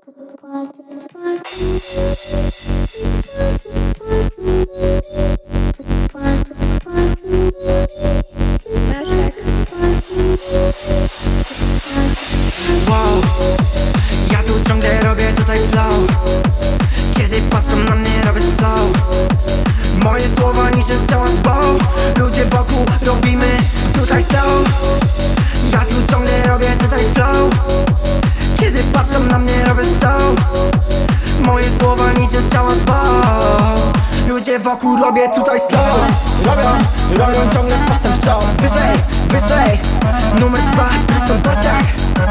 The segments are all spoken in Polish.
Wow, ja tu ciągle robię tutaj flow. Kiedy patrzą na mnie robię show. Moje słowa niczym strzała z bow. Ludzie wokół robimy tutaj show. Ja tu ciągle robię tutaj flow. Kiedy patrzą na mnie robię show. Moje słowa niczym strzała z bow. Ludzie wokół robię tutaj slow. Robią ciągle postęp show. Wyżej, wyżej. Numer 2, Krystian Pasiak.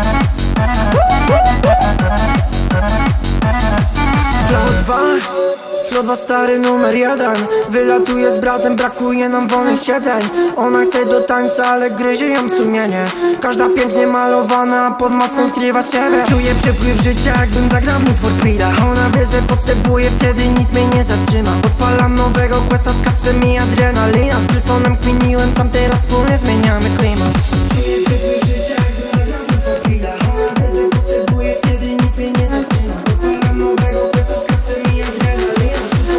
Flow 2 stary numer 1. Wylatuje z bratem, brakuje nam wolnych siedzeń. Ona chce do tańca, ale gryzie ją sumienie. Każda pięknie malowana, a pod maską skrywa siebie. Czuję przepływ życia, jakbym zagrał w Need for Speeda. Ona wie, że potrzebuje, wtedy nic mnie nie zatrzyma. Odpalam nowego questa, skacze mi adrenalina. Z Pryconem kminiłem, sam teraz wspólnie zmieniamy klimat. Czuję przepływ życia, jakbym zagrał w Need for Speeda. Ona wie, że potrzebuje, wtedy nic mnie nie zatrzyma. Odpalam nowego questa, skacze mi adrenalina.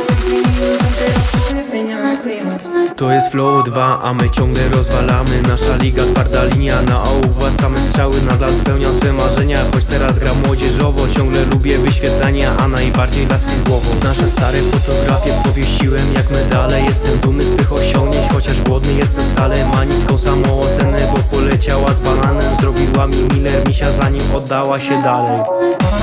To jest Flow 2, a my ciągle rozwalamy. Nasza liga, twarda linia, na ołówka same strzały. Nadal spełniam swe marzenia, choć teraz gram młodzieżowo. Ciągle lubię wyświetlania, a najbardziej laski z głową. Nasze stare fotografie powiesiłem jak medale. Jestem dumny z swych osiągnięć, chociaż głodny jestem stale. Ma niską samoocenę, bo poleciała z bananem. Zrobiła mi Miller misia, zanim oddała się dalej.